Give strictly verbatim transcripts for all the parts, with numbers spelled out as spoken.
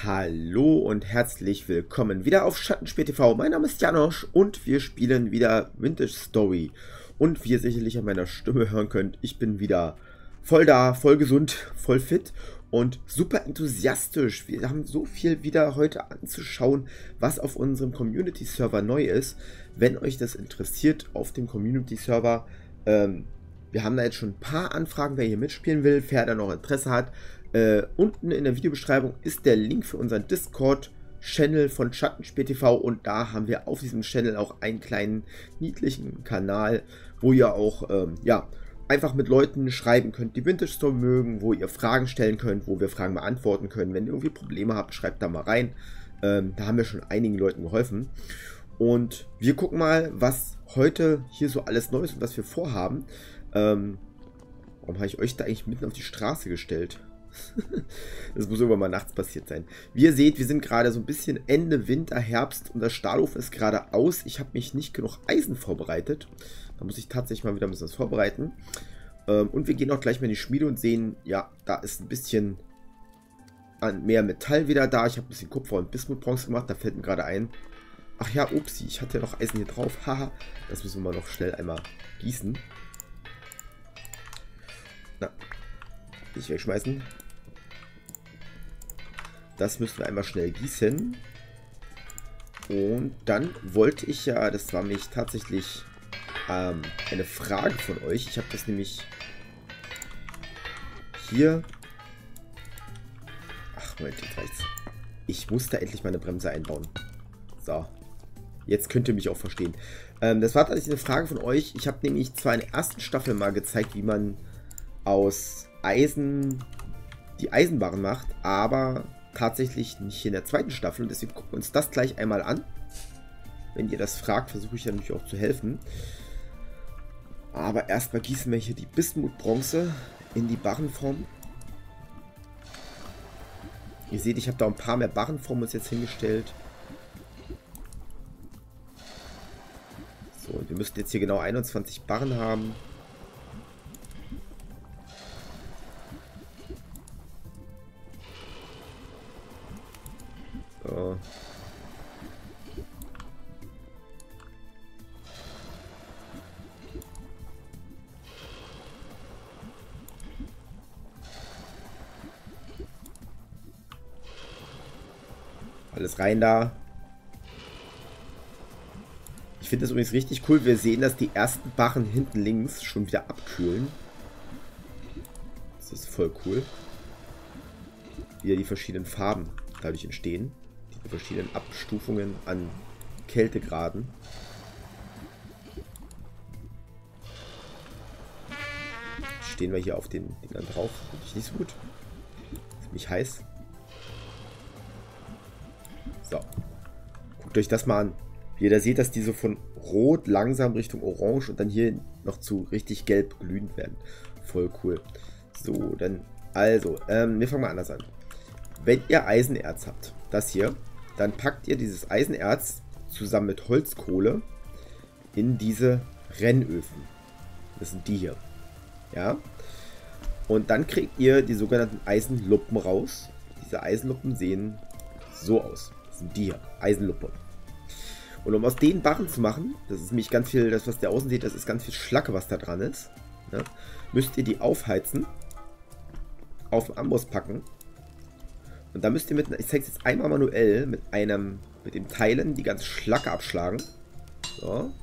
Hallo und herzlich willkommen wieder auf Schattenspiel T V. Mein Name ist Janosch und wir spielen wieder Vintage Story. Und wie ihr sicherlich an meiner Stimme hören könnt, ich bin wieder voll da, voll gesund, voll fit und super enthusiastisch. Wir haben so viel wieder heute anzuschauen, was auf unserem Community-Server neu ist. Wenn euch das interessiert, auf dem Community-Server, ähm, wir haben da jetzt schon ein paar Anfragen, wer hier mitspielen will, wer da noch Interesse hat. Äh, unten in der Videobeschreibung ist der Link für unseren Discord-Channel von Schattenspiel T V und da haben wir auf diesem Channel auch einen kleinen niedlichen Kanal, wo ihr auch ähm, ja, einfach mit Leuten schreiben könnt, die Vintage Story mögen, wo ihr Fragen stellen könnt, wo wir Fragen beantworten können. Wenn ihr irgendwie Probleme habt, schreibt da mal rein. Ähm, da haben wir schon einigen Leuten geholfen. Und wir gucken mal, was heute hier so alles neu ist und was wir vorhaben. Ähm, warum habe ich euch da eigentlich mitten auf die Straße gestellt? Das muss irgendwann mal nachts passiert sein. Wie ihr seht, wir sind gerade so ein bisschen Ende Winter, Herbst und das Stahlofen ist gerade aus. Ich habe mich nicht genug Eisen vorbereitet. Da muss ich tatsächlich mal wieder ein bisschen was vorbereiten. Ähm, und wir gehen auch gleich mal in die Schmiede und sehen, ja, da ist ein bisschen an mehr Metall wieder da. Ich habe ein bisschen Kupfer und Bismutbronze gemacht. Da fällt mir gerade ein. Ach ja, upsi, ich hatte ja noch Eisen hier drauf. Haha, das müssen wir mal noch schnell einmal gießen. Na, nicht wegschmeißen. Das müssen wir einmal schnell gießen. Und dann wollte ich ja, das war nämlich tatsächlich ähm, eine Frage von euch. Ich habe das nämlich hier... Ach, Moment, jetzt reicht's. Ich muss da endlich meine Bremse einbauen. So. Jetzt könnt ihr mich auch verstehen. Ähm, das war tatsächlich eine Frage von euch. Ich habe nämlich zwar in der ersten Staffel mal gezeigt, wie man aus Eisen die Eisenbarren macht, aber tatsächlich nicht in der zweiten Staffel und deswegen gucken wir uns das gleich einmal an. Wenn ihr das fragt, versuche ich ja natürlich auch zu helfen. Aber erstmal gießen wir hier die Bismutbronze in die Barrenform. Ihr seht, ich habe da ein paar mehr Barrenformen uns jetzt hingestellt. So, und wir müssten jetzt hier genau einundzwanzig Barren haben. So. Alles rein da. Ich finde das übrigens richtig cool. Wir sehen, dass die ersten Barren hinten links schon wieder abkühlen. Das ist voll cool. Wieder die verschiedenen Farben dadurch entstehen. Die verschiedenen Abstufungen an Kältegraden. Stehen wir hier auf den Dingern drauf. Finde ich nicht so gut. Ist ziemlich heiß. So. Guckt euch das mal an. Wie ihr da seht, dass die so von rot langsam Richtung orange und dann hier noch zu richtig gelb glühend werden. Voll cool. So, dann, also, ähm, wir fangen mal anders an. Wenn ihr Eisenerz habt, das hier, dann packt ihr dieses Eisenerz zusammen mit Holzkohle in diese Rennöfen. Das sind die hier. Ja. Und dann kriegt ihr die sogenannten Eisenluppen raus. Diese Eisenluppen sehen so aus. Das sind die hier. Eisenluppe. Und um aus den Barren zu machen, das ist nämlich ganz viel, das was ihr außen seht, das ist ganz viel Schlacke, was da dran ist. Ja, müsst ihr die aufheizen, auf den Amboss packen. Und dann müsst ihr mit, ich zeige es jetzt einmal manuell, mit einem, mit dem Teilen die ganze Schlacke abschlagen. So.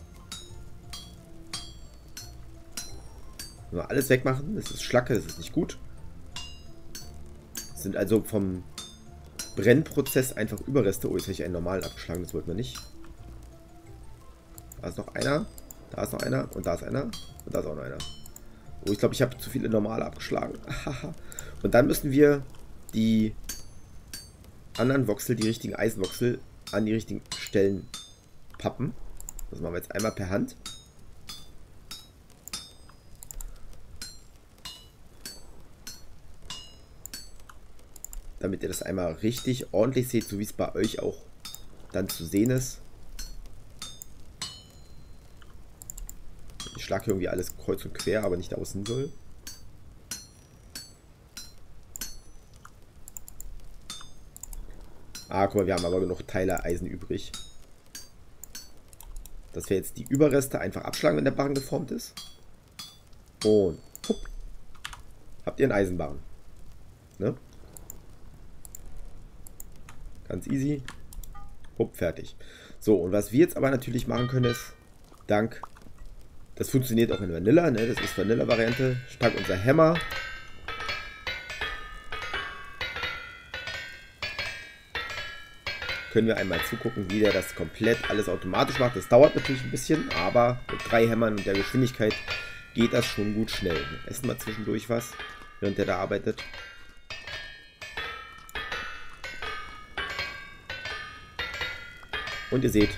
Nur alles wegmachen, das ist Schlacke, das ist nicht gut. Das sind also vom Brennprozess einfach Überreste. Oh, jetzt habe ich einen normalen abgeschlagen, das wollten wir nicht. Da ist noch einer, da ist noch einer und da ist einer und da ist auch noch einer. Oh, ich glaube, ich habe zu viele normale abgeschlagen. Und dann müssen wir die anderen Voxel, die richtigen Eisenvoxel, an die richtigen Stellen pappen. Das machen wir jetzt einmal per Hand. Damit ihr das einmal richtig ordentlich seht, so wie es bei euch auch dann zu sehen ist. Ich schlage hier irgendwie alles kreuz und quer, aber nicht außen soll. Ah, guck mal, wir haben aber genug Teile Eisen übrig. Dass wir jetzt die Überreste einfach abschlagen, wenn der Barren geformt ist. Und hupp, habt ihr einen Eisenbarren. Ne? Ganz easy. Hupp, fertig. So, und was wir jetzt aber natürlich machen können ist, dank, das funktioniert auch in Vanilla, ne? Das ist Vanilla-Variante. Stark unser Hammer. Können wir einmal zugucken, wie der das komplett alles automatisch macht. Das dauert natürlich ein bisschen, aber mit drei Hämmern und der Geschwindigkeit geht das schon gut schnell. Wir essen mal zwischendurch was, während der da arbeitet. Und ihr seht,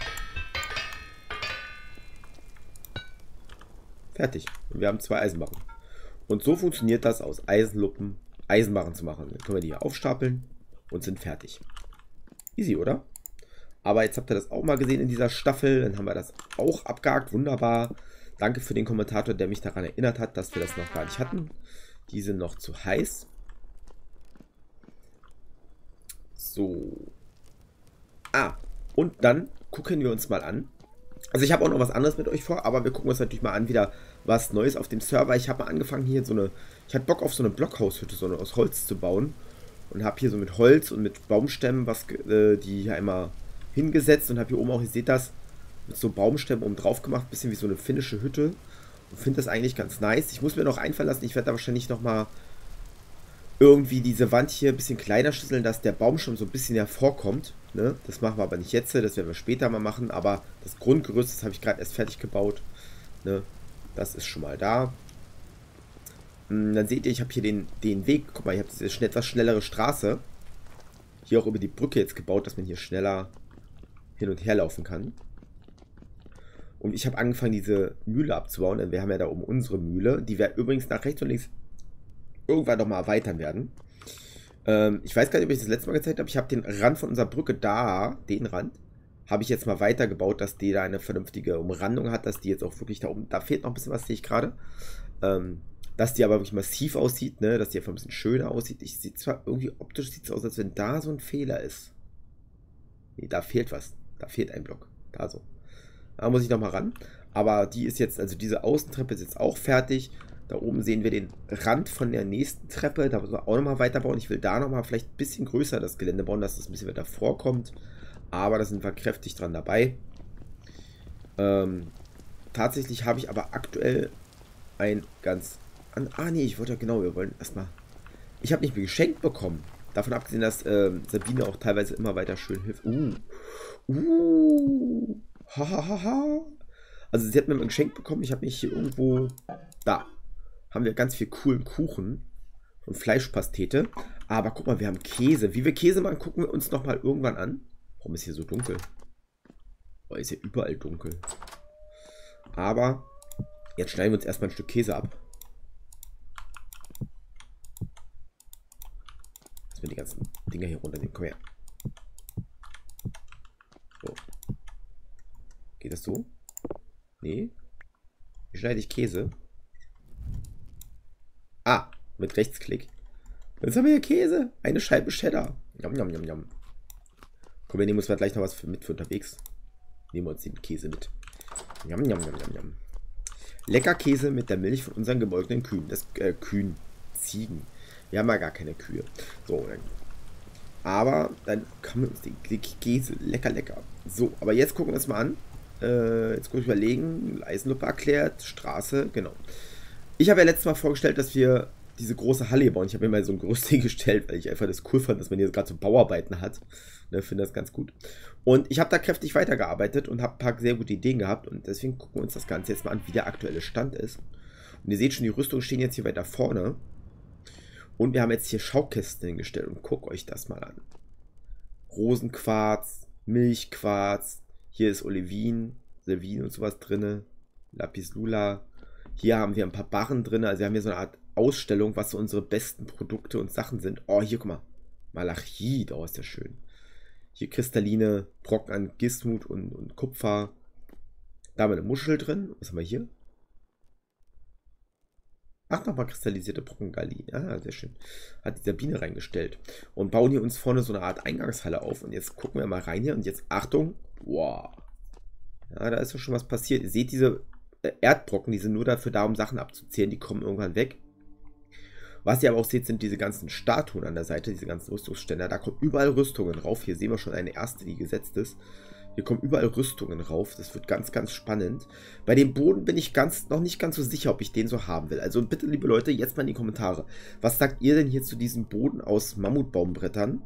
fertig. Und wir haben zwei Eisenbarren. Und so funktioniert das, aus Eisenluppen Eisenbarren zu machen. Dann können wir die hier aufstapeln und sind fertig. Easy, oder? Aber jetzt habt ihr das auch mal gesehen in dieser Staffel. Dann haben wir das auch abgehakt. Wunderbar. Danke für den Kommentator, der mich daran erinnert hat, dass wir das noch gar nicht hatten. Die sind noch zu heiß. So. Ah, und dann gucken wir uns mal an. Also ich habe auch noch was anderes mit euch vor, aber wir gucken uns natürlich mal an, wieder was Neues auf dem Server. Ich habe mal angefangen hier so eine, ich hatte Bock auf so eine Blockhaushütte, so eine aus Holz zu bauen. Und habe hier so mit Holz und mit Baumstämmen was, äh, die hier einmal hingesetzt. Und habe hier oben auch, ihr seht das, mit so Baumstämmen oben drauf gemacht. Bisschen wie so eine finnische Hütte. Und finde das eigentlich ganz nice. Ich muss mir noch einfallen lassen, ich werde da wahrscheinlich nochmal irgendwie diese Wand hier ein bisschen kleiner schlüsseln, dass der Baumstamm so ein bisschen hervorkommt. Ne? Das machen wir aber nicht jetzt, das werden wir später mal machen. Aber das Grundgerüst, das habe ich gerade erst fertig gebaut. Ne? Das ist schon mal da. Dann seht ihr, ich habe hier den, den Weg. Guck mal, ich habe diese schnell, etwas schnellere Straße. Hier auch über die Brücke jetzt gebaut, dass man hier schneller hin und her laufen kann. Und ich habe angefangen, diese Mühle abzubauen. Denn wir haben ja da oben unsere Mühle. Die wir übrigens nach rechts und links irgendwann nochmal erweitern werden. Ähm, ich weiß gar nicht, ob ich das letzte Mal gezeigt habe. Ich habe den Rand von unserer Brücke da, den Rand, habe ich jetzt mal weitergebaut, dass die da eine vernünftige Umrandung hat, dass die jetzt auch wirklich da oben, da fehlt noch ein bisschen was, sehe ich gerade. Ähm, dass die aber wirklich massiv aussieht, ne, dass die einfach ein bisschen schöner aussieht. Ich sehe zwar irgendwie optisch sieht es aus, als wenn da so ein Fehler ist. Nee, da fehlt was. Da fehlt ein Block. Da so. Da muss ich nochmal ran. Aber die ist jetzt, also diese Außentreppe ist jetzt auch fertig. Da oben sehen wir den Rand von der nächsten Treppe. Da müssen wir auch nochmal weiterbauen. Ich will da nochmal vielleicht ein bisschen größer das Gelände bauen, dass das ein bisschen weiter vorkommt. Aber da sind wir kräftig dran dabei. Ähm, tatsächlich habe ich aber aktuell ein ganz... An, ah nee, ich wollte ja genau, wir wollen erstmal... Ich habe nicht mehr geschenkt bekommen. Davon abgesehen, dass äh, Sabine auch teilweise immer weiter schön hilft. Uh. Uh. Hahaha. Ha, ha. Also sie hat mir ein Geschenk bekommen. Ich habe mich hier irgendwo... Da. Haben wir ganz viel coolen Kuchen und Fleischpastete. Aber guck mal, wir haben Käse. Wie wir Käse machen, gucken wir uns nochmal irgendwann an. Warum ist hier so dunkel? Oh, ist ja überall dunkel. Aber jetzt schneiden wir uns erstmal ein Stück Käse ab. Dass wir die ganzen Dinger hier runternehmen. Komm her. So. Geht das so? Nee. Wie schneide ich Käse? Ah, mit Rechtsklick. Jetzt haben wir hier Käse. Eine Scheibe Cheddar. Jam, jam, jam, jam. Komm, wir nehmen uns mal gleich noch was für, mit für unterwegs. Nehmen wir uns den Käse mit. Jam, jam, jam, jam, jam. Lecker Käse mit der Milch von unseren gebeugten Kühen. Das, äh, Kühen. Ziegen. Wir haben ja gar keine Kühe. So, dann. Aber dann kann man uns den Käse. Lecker, lecker. So, aber jetzt gucken wir uns mal an. Äh, jetzt kurz überlegen. Eisenlupe erklärt. Straße, genau. Ich habe ja letztes Mal vorgestellt, dass wir diese große Halle bauen. Ich habe mir mal so ein Gerüst hingestellt, weil ich einfach das cool fand, dass man hier gerade so Bauarbeiten hat. Ne, finde das ganz gut. Und ich habe da kräftig weitergearbeitet und habe ein paar sehr gute Ideen gehabt. Und deswegen gucken wir uns das Ganze jetzt mal an, wie der aktuelle Stand ist. Und ihr seht schon, die Rüstungen stehen jetzt hier weiter vorne. Und wir haben jetzt hier Schaukästen hingestellt. Und guckt euch das mal an. Rosenquarz, Milchquarz. Hier ist Olivin, Selvin und sowas drin. Lapis Lula. Hier haben wir ein paar Barren drin. Also wir haben hier so eine Art Ausstellung, was so unsere besten Produkte und Sachen sind. Oh, hier, guck mal. Malachit, oh, ist ja schön. Hier kristalline Brocken an Gismut und, und Kupfer. Da haben wir eine Muschel drin. Was haben wir hier? Ach, nochmal kristallisierte Brockengalli. Ah, sehr schön. Hat die Sabine reingestellt. Und bauen hier uns vorne so eine Art Eingangshalle auf. Und jetzt gucken wir mal rein hier. Und jetzt, Achtung. Wow. Ja, da ist doch schon was passiert. Ihr seht diese äh, Erdbrocken, die sind nur dafür da, um Sachen abzuzählen. Die kommen irgendwann weg. Was ihr aber auch seht, sind diese ganzen Statuen an der Seite, diese ganzen Rüstungsständer. Da kommen überall Rüstungen rauf. Hier sehen wir schon eine erste, die gesetzt ist. Hier kommen überall Rüstungen rauf. Das wird ganz, ganz spannend. Bei dem Boden bin ich ganz, noch nicht ganz so sicher, ob ich den so haben will. Also bitte, liebe Leute, jetzt mal in die Kommentare. Was sagt ihr denn hier zu diesem Boden aus Mammutbaumbrettern?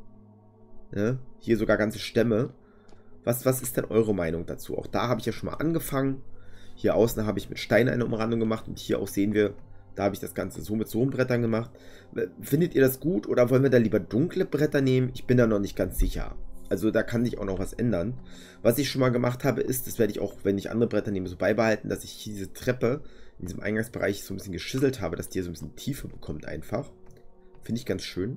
Ja, hier sogar ganze Stämme. Was, was ist denn eure Meinung dazu? Auch da habe ich ja schon mal angefangen. Hier außen habe ich mit Stein eine Umrandung gemacht. Und hier auch sehen wir, da habe ich das Ganze so mit so Brettern gemacht. Findet ihr das gut oder wollen wir da lieber dunkle Bretter nehmen? Ich bin da noch nicht ganz sicher. Also da kann sich auch noch was ändern. Was ich schon mal gemacht habe, ist, das werde ich auch, wenn ich andere Bretter nehme, so beibehalten, dass ich hier diese Treppe in diesem Eingangsbereich so ein bisschen geschisselt habe, dass die hier so ein bisschen Tiefe bekommt einfach. Finde ich ganz schön.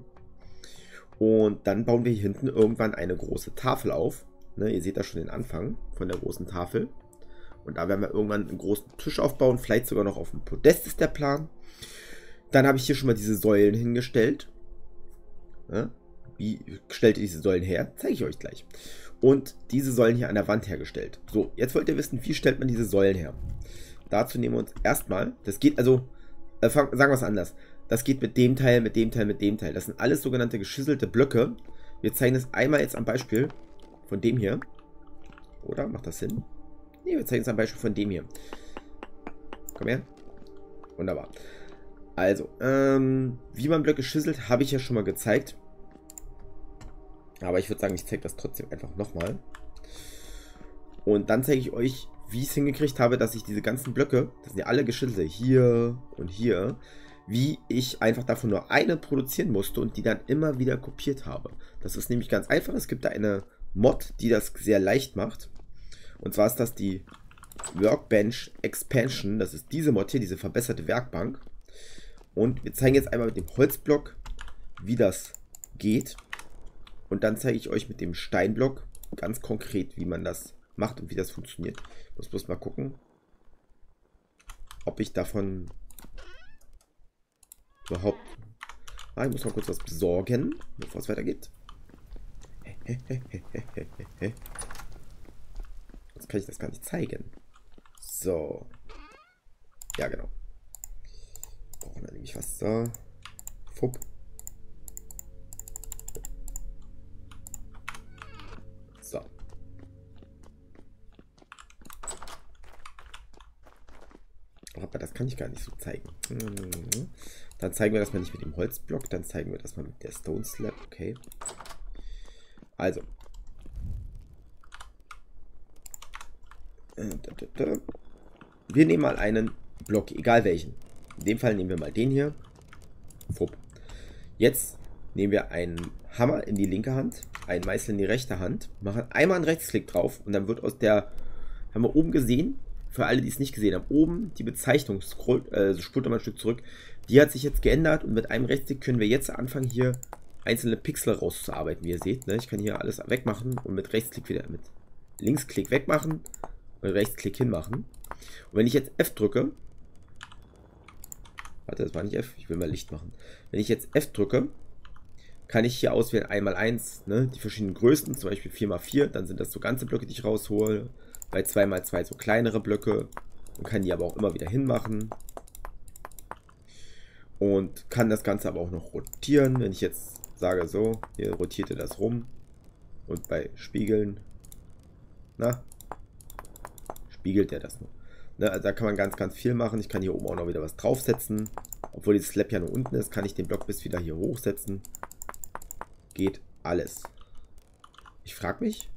Und dann bauen wir hier hinten irgendwann eine große Tafel auf. Ne, ihr seht da schon den Anfang von der großen Tafel. Und da werden wir irgendwann einen großen Tisch aufbauen, vielleicht sogar noch auf dem Podest ist der Plan. Dann habe ich hier schon mal diese Säulen hingestellt. Ja, wie stellt ihr diese Säulen her? Zeige ich euch gleich. Und diese Säulen hier an der Wand hergestellt. So, jetzt wollt ihr wissen, wie stellt man diese Säulen her? Dazu nehmen wir uns erstmal, das geht also, äh, sagen wir es anders. Das geht mit dem Teil, mit dem Teil, mit dem Teil. Das sind alles sogenannte geschisselte Blöcke. Wir zeigen es einmal jetzt am Beispiel von dem hier. Oder? Macht das Sinn? Ne, wir zeigen es am Beispiel von dem hier. Komm her. Wunderbar. Also, ähm, wie man Blöcke schisselt, habe ich ja schon mal gezeigt. Aber ich würde sagen, ich zeige das trotzdem einfach nochmal. Und dann zeige ich euch, wie ich es hingekriegt habe, dass ich diese ganzen Blöcke, das sind ja alle geschisselte, hier und hier, wie ich einfach davon nur eine produzieren musste und die dann immer wieder kopiert habe. Das ist nämlich ganz einfach. Es gibt da eine Mod, die das sehr leicht macht. Und zwar ist das die Workbench Expansion. Das ist diese Mod hier, diese verbesserte Werkbank. Und wir zeigen jetzt einmal mit dem Holzblock, wie das geht. Und dann zeige ich euch mit dem Steinblock ganz konkret, wie man das macht und wie das funktioniert. Ich muss bloß mal gucken, ob ich davon überhaupt... Ah, ich muss mal kurz was besorgen, bevor es weitergeht. Jetzt kann ich das gar nicht zeigen. So. Ja, genau. Brauchen wir nämlich was da. Fupp. So. Aber das kann ich gar nicht so zeigen. Dann zeigen wir das mal nicht mit dem Holzblock, dann zeigen wir das mal mit der Stone Slab. Okay. Also. Wir nehmen mal einen Block, egal welchen. In dem Fall nehmen wir mal den hier. Fupp. Jetzt nehmen wir einen Hammer in die linke Hand, einen Meißel in die rechte Hand, machen einmal einen Rechtsklick drauf und dann wird aus der, haben wir oben gesehen, für alle, die es nicht gesehen haben, oben die Bezeichnung, scrollt, äh, spult mal ein Stück zurück, die hat sich jetzt geändert und mit einem Rechtsklick können wir jetzt anfangen, hier einzelne Pixel rauszuarbeiten, wie ihr seht. Ne? Ich kann hier alles wegmachen und mit Rechtsklick wieder, mit Linksklick wegmachen und Rechtsklick hinmachen. Und wenn ich jetzt F drücke, warte, das war nicht F, ich will mal Licht machen. Wenn ich jetzt F drücke, kann ich hier auswählen eins mal eins, ne, die verschiedenen Größen, zum Beispiel vier mal vier, dann sind das so ganze Blöcke, die ich raushole. Bei zwei mal zwei so kleinere Blöcke und kann die aber auch immer wieder hinmachen. Und kann das Ganze aber auch noch rotieren. Wenn ich jetzt sage so, hier rotiert ihr das rum. Und bei Spiegeln, na, spiegelt er das noch. Ne, also da kann man ganz, ganz viel machen. Ich kann hier oben auch noch wieder was draufsetzen. Obwohl die Slab ja nur unten ist, kann ich den Block bis wieder hier hochsetzen. Geht alles. Ich frage mich.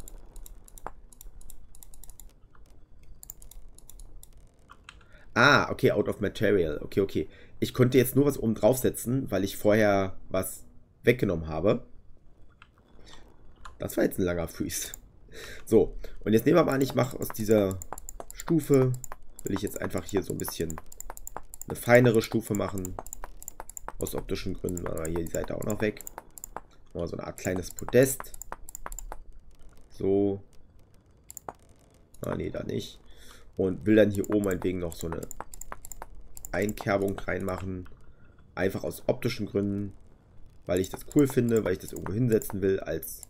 Ah, okay, out of material. Okay, okay. Ich konnte jetzt nur was oben draufsetzen, weil ich vorher was weggenommen habe. Das war jetzt ein langer Freeze. So, und jetzt nehmen wir mal an, ich mache aus dieser Stufe, will ich jetzt einfach hier so ein bisschen eine feinere Stufe machen. Aus optischen Gründen machen wir hier die Seite auch noch weg. Mal so eine Art kleines Podest. So. Ah, nee, da nicht. Und will dann hier oben meinetwegen noch so eine Einkerbung reinmachen. Einfach aus optischen Gründen. Weil ich das cool finde, weil ich das irgendwo hinsetzen will als,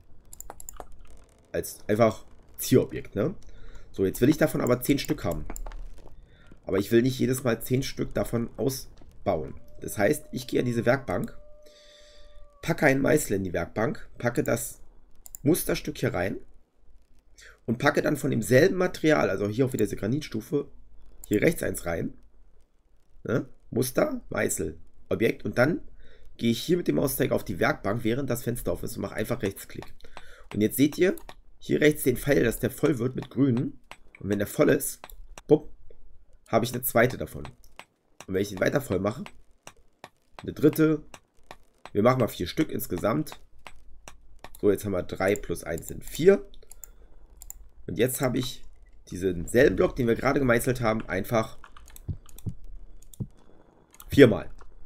als einfach Zielobjekt, ne? So, jetzt will ich davon aber zehn Stück haben. Aber ich will nicht jedes Mal zehn Stück davon ausbauen. Das heißt, ich gehe an diese Werkbank, packe einen Meißel in die Werkbank, packe das Musterstück hier rein und packe dann von demselben Material, also hier auch wieder diese Granitstufe, hier rechts eins rein. Ne? Muster, Meißel, Objekt, und dann gehe ich hier mit dem Mauszeiger auf die Werkbank, während das Fenster offen ist, und mache einfach Rechtsklick. Und jetzt seht ihr hier rechts den Pfeil, dass der voll wird mit grün. Und wenn der voll ist, bupp, habe ich eine zweite davon. Und wenn ich den weiter voll mache, eine dritte. Wir machen mal vier Stück insgesamt. So, jetzt haben wir drei plus eins sind vier. Und jetzt habe ich diesen selben Block, den wir gerade gemeißelt haben, einfach viermal.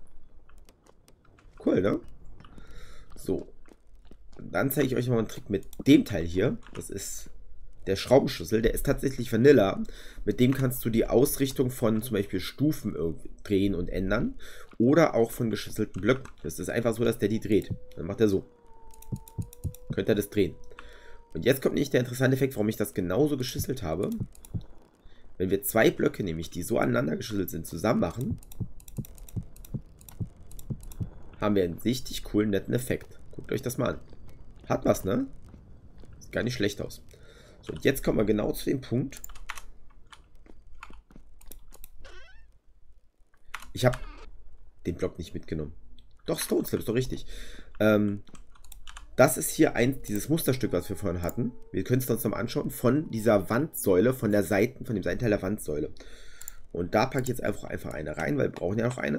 Cool, ne? So. Und dann zeige ich euch mal einen Trick mit dem Teil hier. Das ist der Schraubenschlüssel. Der ist tatsächlich Vanilla. Mit dem kannst du die Ausrichtung von zum Beispiel Stufen drehen und ändern. Oder auch von geschüsselten Blöcken. Das ist einfach so, dass der die dreht. Dann macht er so. Könnt ihr das drehen. Und jetzt kommt nicht der interessante Effekt, warum ich das genauso geschüsselt habe. Wenn wir zwei Blöcke, nämlich die so aneinander geschüsselt sind, zusammen machen, haben wir einen richtig coolen, netten Effekt. Guckt euch das mal an. Hat was, ne? Sieht gar nicht schlecht aus. So, und jetzt kommen wir genau zu dem Punkt. Ich habe den Block nicht mitgenommen. Doch, Stone Slab ist doch richtig. Ähm, das ist hier ein, dieses Musterstück, was wir vorhin hatten. Wir können es uns nochmal anschauen. Von dieser Wandsäule, von der Seiten, von dem Seitenteil der Wandsäule. Und da packe ich jetzt einfach, einfach eine rein, weil wir brauchen ja noch eine.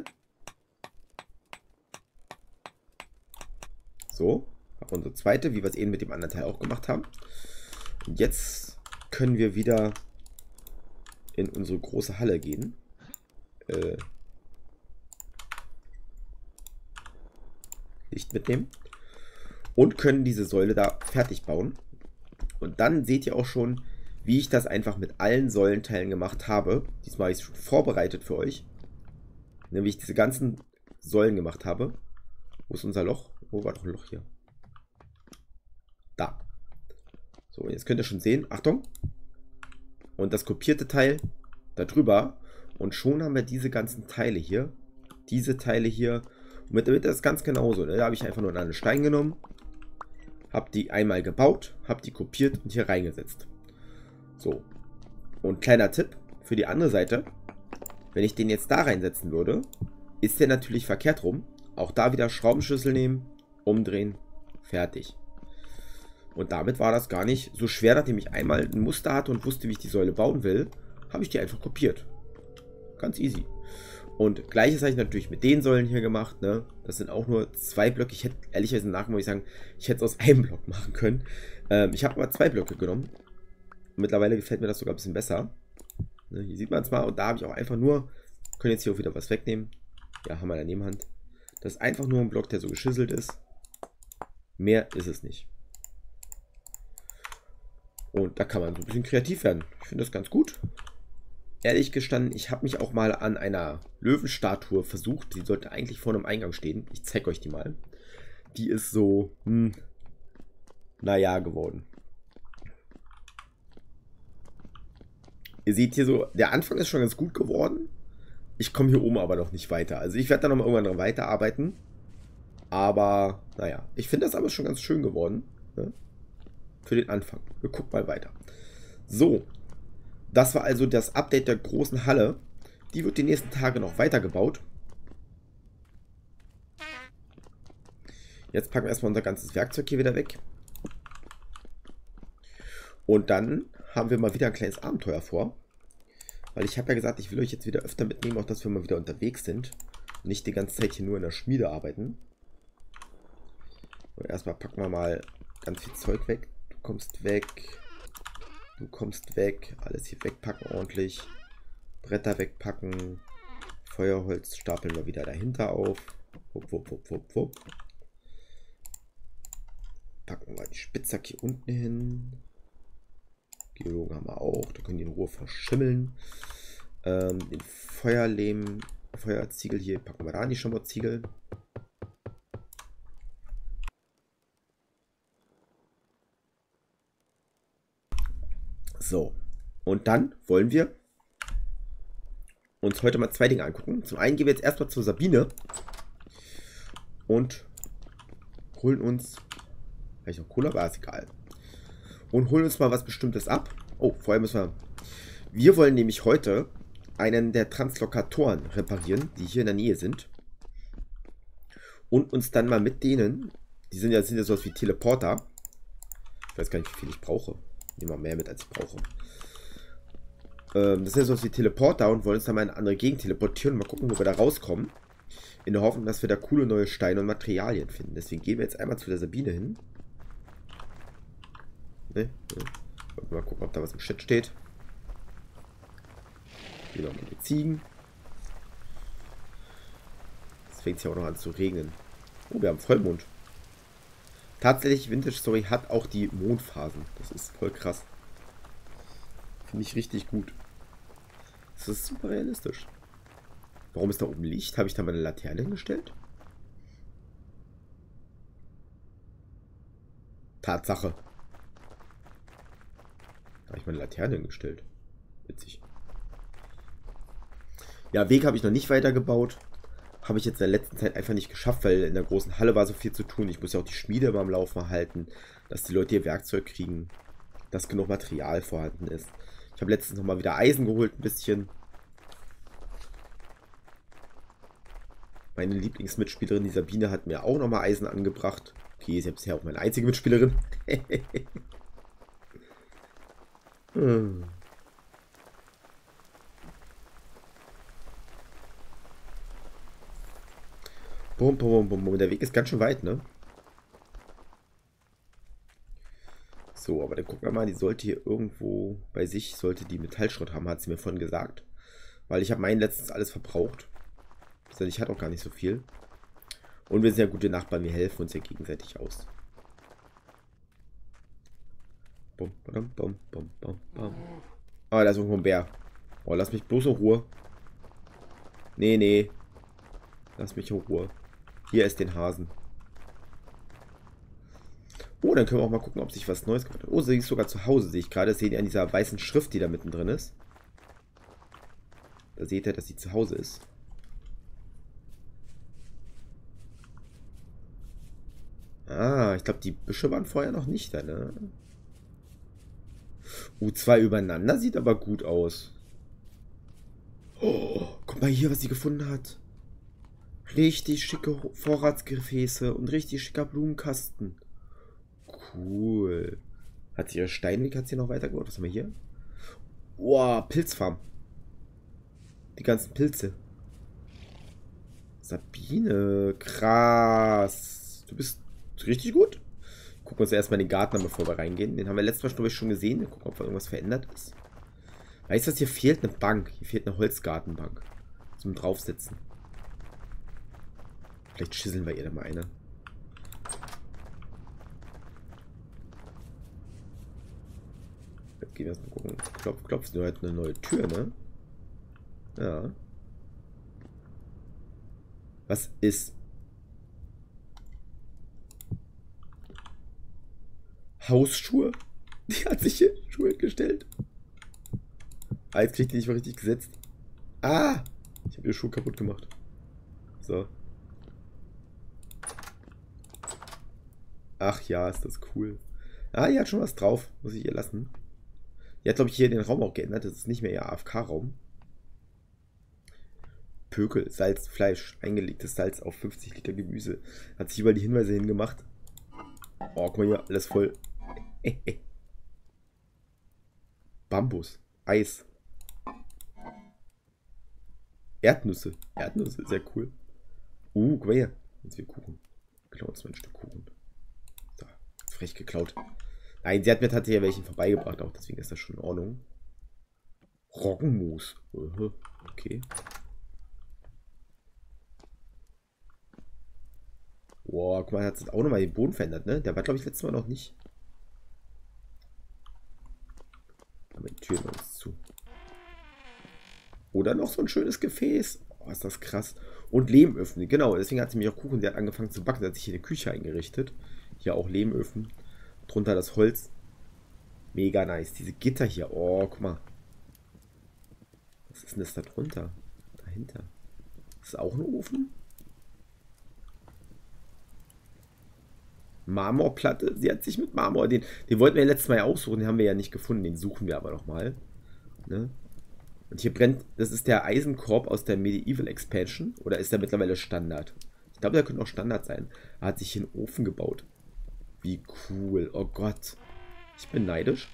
So, habe unsere zweite, wie wir es eben mit dem anderen Teil auch gemacht haben. Und jetzt können wir wieder in unsere große Halle gehen. Äh, Licht mitnehmen. Und können diese Säule da fertig bauen. Und dann seht ihr auch schon, wie ich das einfach mit allen Säulenteilen gemacht habe. Diesmal habe ich es schon vorbereitet für euch. Nämlich diese ganzen Säulen gemacht habe. Wo ist unser Loch? Wo war doch ein Loch hier? Da. So, jetzt könnt ihr schon sehen. Achtung. Und das kopierte Teil da drüber. Und schon haben wir diese ganzen Teile hier. Diese Teile hier. Und mit damit das ganz genauso. Ne? Da habe ich einfach nur einen Stein genommen. Habe die einmal gebaut. Habe die kopiert und hier reingesetzt. So. Und kleiner Tipp für die andere Seite. Wenn ich den jetzt da reinsetzen würde, ist der natürlich verkehrt rum. Auch da wieder Schraubenschlüssel nehmen, umdrehen, fertig. Und damit war das gar nicht so schwer, nachdem ich einmal ein Muster hatte und wusste, wie ich die Säule bauen will, habe ich die einfach kopiert. Ganz easy. Und gleiches habe ich natürlich mit den Säulen hier gemacht, ne? Das sind auch nur zwei Blöcke. Ich hätte, ehrlicherweise nachher muss ich sagen, ich hätte es aus einem Block machen können. Ähm, ich habe aber zwei Blöcke genommen. Mittlerweile gefällt mir das sogar ein bisschen besser. Ne, hier sieht man es mal. Und da habe ich auch einfach nur, können jetzt hier auch wieder was wegnehmen. Ja, haben wir in der Nebenhand. Das ist einfach nur ein Block, der so geschüsselt ist. Mehr ist es nicht. Und da kann man so ein bisschen kreativ werden. Ich finde das ganz gut. Ehrlich gestanden, ich habe mich auch mal an einer Löwenstatue versucht. Die sollte eigentlich vorne im Eingang stehen. Ich zeige euch die mal. Die ist so, hm, naja, geworden. Ihr seht hier so, der Anfang ist schon ganz gut geworden. Ich komme hier oben aber noch nicht weiter. Also ich werde da noch mal irgendwann dran weiterarbeiten. Aber, naja, ich finde das aber schon ganz schön geworden. Ne? Für den Anfang. Wir gucken mal weiter. So. Das war also das Update der großen Halle. Die wird die nächsten Tage noch weitergebaut. Jetzt packen wir erstmal unser ganzes Werkzeug hier wieder weg. Und dann haben wir mal wieder ein kleines Abenteuer vor. Weil ich habe ja gesagt, ich will euch jetzt wieder öfter mitnehmen, auch dass wir mal wieder unterwegs sind. Und nicht die ganze Zeit hier nur in der Schmiede arbeiten. Und erstmal packen wir mal ganz viel Zeug weg. Du kommst weg. Du kommst weg. Alles hier wegpacken ordentlich. Bretter wegpacken. Feuerholz stapeln wir wieder dahinter auf. Wupp, wupp, wupp, wupp, wupp. Packen wir die Spitzhacke hier unten hin. Geologen haben wir auch. Da können die in Ruhe verschimmeln. Ähm, den Feuerlehm, Feuerziegel hier packen wir da an die Schommerziegel. So. Und dann wollen wir uns heute mal zwei Dinge angucken. Zum einen gehen wir jetzt erstmal zur Sabine und holen uns, vielleicht noch Cola, aber ist egal. Und holen uns mal was Bestimmtes ab. Oh, vorher müssen wir, wir wollen nämlich heute einen der Translokatoren reparieren, die hier in der Nähe sind. Und uns dann mal mit denen, die sind ja, sind ja sowas wie Teleporter. Ich weiß gar nicht, wie viel ich brauche. Nehmen wir mehr mit, als ich brauche. Ähm, das sind ja sowas wie Teleporter und wollen uns dann mal in eine andere Gegend teleportieren und mal gucken, wo wir da rauskommen. In der Hoffnung, dass wir da coole neue Steine und Materialien finden. Deswegen gehen wir jetzt einmal zu der Sabine hin. Ne? Ne? Mal gucken, ob da was im Chat steht. Hier noch die Ziegen. Es fängt ja auch noch an zu regnen. Oh, wir haben Vollmond. Tatsächlich, Vintage Story hat auch die Mondphasen. Das ist voll krass. Finde ich richtig gut. Das ist super realistisch. Warum ist da oben Licht? Habe ich da meine Laterne hingestellt? Tatsache. Da habe ich meine Laterne hingestellt. Witzig. Ja, Weg habe ich noch nicht weitergebaut. Habe ich jetzt in der letzten Zeit einfach nicht geschafft, weil in der großen Halle war so viel zu tun. Ich muss ja auch die Schmiede immer am Laufen halten, dass die Leute ihr Werkzeug kriegen, dass genug Material vorhanden ist. Ich habe letztens noch mal wieder Eisen geholt, ein bisschen. Meine Lieblingsmitspielerin, die Sabine, hat mir auch noch mal Eisen angebracht. Okay, sie ist bisher auch meine einzige Mitspielerin. hm. Bum, bum, bum, bum. Der Weg ist ganz schön weit, ne? So, aber dann gucken wir mal, die sollte hier irgendwo bei sich, sollte die Metallschrott haben, hat sie mir vorhin gesagt. Weil ich habe meinen letztens alles verbraucht. Ich hatte auch gar nicht so viel. Und wir sind ja gute Nachbarn, wir helfen uns ja gegenseitig aus. Bum, bum, bum, bum, bum, bum. Ah, da ist irgendwo ein Bär. Oh, lass mich bloß in Ruhe. Nee, nee. Lass mich in Ruhe. Hier ist den Hasen. Oh, dann können wir auch mal gucken, ob sich was Neues gemacht hat. Oh, sie ist sogar zu Hause, sehe ich gerade. Das seht ihr an dieser weißen Schrift, die da mittendrin ist. Da seht ihr, dass sie zu Hause ist. Ah, ich glaube, die Büsche waren vorher noch nicht da, ne? Uh, zwei übereinander sieht aber gut aus. Oh, guck mal hier, was sie gefunden hat. Richtig schicke Vorratsgefäße und richtig schicker Blumenkasten. Cool. Hat sie ihre Steinweg, hat sie noch weitergebaut? Was haben wir hier? Oh, Pilzfarm. Die ganzen Pilze. Sabine, krass. Du bist richtig gut. Gucken wir uns erstmal den Garten an, bevor wir reingehen. Den haben wir letztes Mal glaube ich, schon gesehen. Wir gucken, ob irgendwas verändert ist. Weißt du was? Hier fehlt eine Bank. Hier fehlt eine Holzgartenbank. Zum Draufsitzen. Vielleicht schüsseln wir ihr da mal eine. Jetzt gehen wir erstmal gucken. Klopf, klopf. Nur halt eine neue Tür, ne? Ja. Was ist? Hausschuhe? Die hat sich hier Schuhe gestellt. Ah, jetzt kriegt die nicht mal richtig gesetzt. Ah! Ich habe ihre Schuhe kaputt gemacht. So. Ach ja, ist das cool. Ah, die hat schon was drauf. Muss ich ihr lassen. Die hat, glaube ich, hier den Raum auch geändert. Das ist nicht mehr ihr A F K-Raum. Pökel, Salz, Fleisch, eingelegtes Salz auf fünfzig Liter Gemüse. Hat sich überall die Hinweise hingemacht. Oh, guck mal hier, alles voll. Bambus, Eis. Erdnüsse. Erdnüsse, sehr cool. Uh, guck mal hier. Jetzt wird Kuchen. Klauen uns mal ein Stück Kuchen. So, frech geklaut. Nein, sie hat mir tatsächlich welchen vorbeigebracht, auch deswegen ist das schon in Ordnung. Roggenmus. Okay. Boah, guck mal, hat sich auch nochmal den Boden verändert, ne? Der war, glaube ich, letztes Mal noch nicht. Aber die Tür ist zu. Oh, dann noch so ein schönes Gefäß. Oh, ist das krass. Und Lehmöfen, genau. Deswegen hat sie mich auch Kuchen, sie hat angefangen zu backen. Sie hat sich hier eine Küche eingerichtet. Hier auch Lehmöfen. Drunter das Holz. Mega nice. Diese Gitter hier. Oh, guck mal. Was ist denn das da drunter? Dahinter. Ist das auch ein Ofen? Marmorplatte. Sie hat sich mit Marmor... Den, den wollten wir ja letztes Mal aussuchen. Den haben wir ja nicht gefunden. Den suchen wir aber nochmal. Ne? Und hier brennt... Das ist der Eisenkorb aus der Medieval Expansion. Oder ist der mittlerweile Standard? Ich glaube, der könnte auch Standard sein. Er hat sich hier einen Ofen gebaut. Wie cool. Oh Gott. Ich bin neidisch.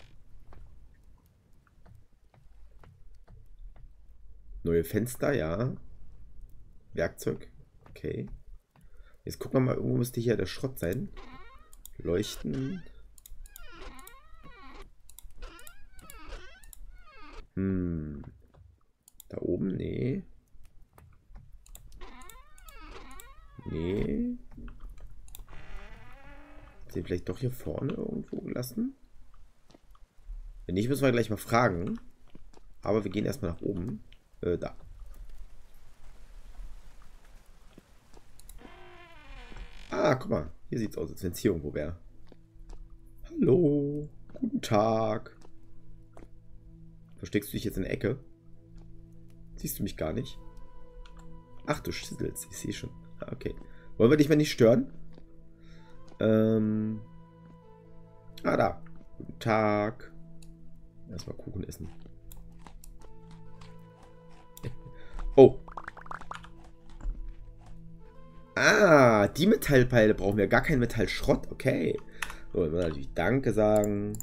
Neue Fenster, ja. Werkzeug. Okay. Jetzt gucken wir mal, irgendwo müsste hier der Schrott sein. Leuchten. Hm. Da oben? Nee. Nee. Den vielleicht doch hier vorne irgendwo gelassen? Wenn nicht, müssen wir gleich mal fragen. Aber wir gehen erstmal nach oben. Äh, da. Ah, guck mal. Hier sieht es aus, als wenn es hier irgendwo wäre. Hallo. Guten Tag. Versteckst du dich jetzt in der Ecke? Siehst du mich gar nicht? Ach, du schisselst. Ich sehe schon. Ah, okay. Wollen wir dich mal nicht stören? Ähm. Ah, da. Guten Tag. Erstmal Kuchen essen. Oh. Ah, die Metallpeile brauchen wir. Gar keinen Metallschrott. Okay. So, dann müssen wir natürlich Danke sagen.